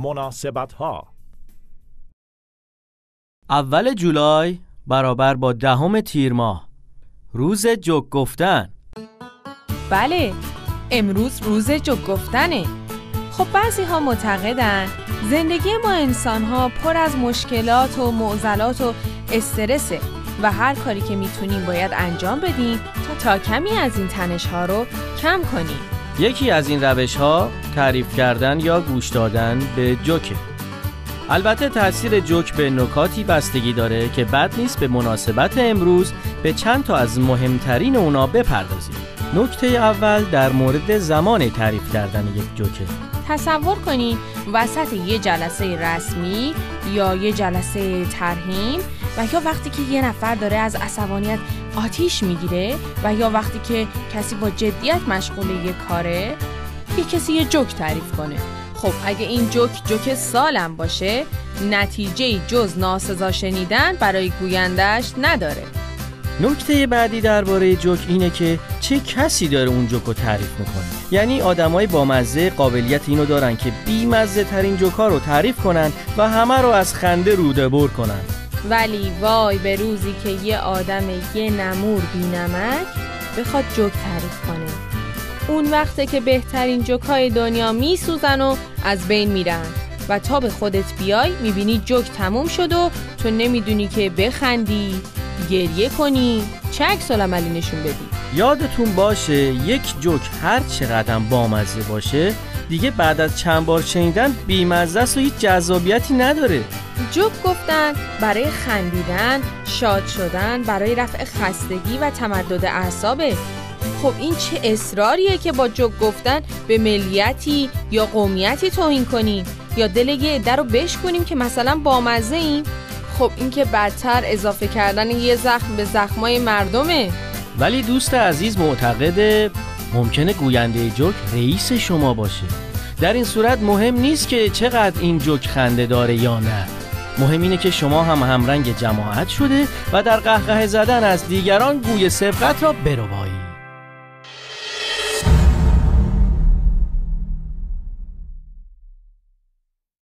مناسبت‌ها. اول جولای برابر با 10 تیر ماه، روز جوک گفتن. بله، امروز روز جوک گفتنه. خب بعضی ها معتقدن زندگی ما انسان ها پر از مشکلات و معضلات و استرسه و هر کاری که میتونیم باید انجام بدیم تا کمی از این تنش ها رو کم کنیم. یکی از این روش ها تعریف کردن یا گوش دادن به جوکه. البته تاثیر جوک به نکاتی بستگی داره که بد نیست به مناسبت امروز به چند تا از مهمترین اونا بپردازیم. نکته اول در مورد زمان تعریف کردن یک جوکه. تصور کنین وسط یه جلسه رسمی یا یه جلسه ترحیم و یا وقتی که یه نفر داره از عصبانیت آتیش میگیره و یا وقتی که کسی با جدیت مشغول یه کاره، یه کسی یه جوک تعریف کنه. خب اگه این جوک سالم باشه، نتیجه جز ناسزا شنیدن برای گویندش نداره. نکته بعدی درباره جوک اینه که چه کسی داره اون جوک رو تعریف میکنه. یعنی آدمای بامزه قابلیت اینو دارن که بی‌مزه ترین جوکا رو تعریف کنن و همه رو از خنده روده بر کنن. ولی وای به روزی که یه آدم یه نمور بی‌نمک بخواد جوک تعریف کنه. اون وقته که بهترین جوکای دنیا میسوزن و از بین میرن و تا به خودت بیای میبینی جوک تموم شد و تو نمیدونی که بخندی، گریه کنی، چه عکس‌العملی نشون بدی. یادتون باشه یک جوک هر چقدر بامزه باشه دیگه بعد از چند بار شنیدن بی‌مزه است و هیچ جذابیتی نداره. جوک گفتن برای خندیدن، شاد شدن، برای رفع خستگی و تمدد اعصابه. خب این چه اصراریه که با جوک گفتن به ملیتی یا قومیتی توهین کنیم یا دل یه عده رو بشکنیم که مثلا بامزه ایم؟ خب این که بدتر اضافه کردن یه زخم به زخمای مردمه. ولی دوست عزیز معتقده ممکنه گوینده جوک رئیس شما باشه. در این صورت مهم نیست که چقدر این جوک خنده داره یا نه. مهم اینه که شما هم همرنگ جماعت شده و در قهقه زدن از دیگران گوی سبقت را برو.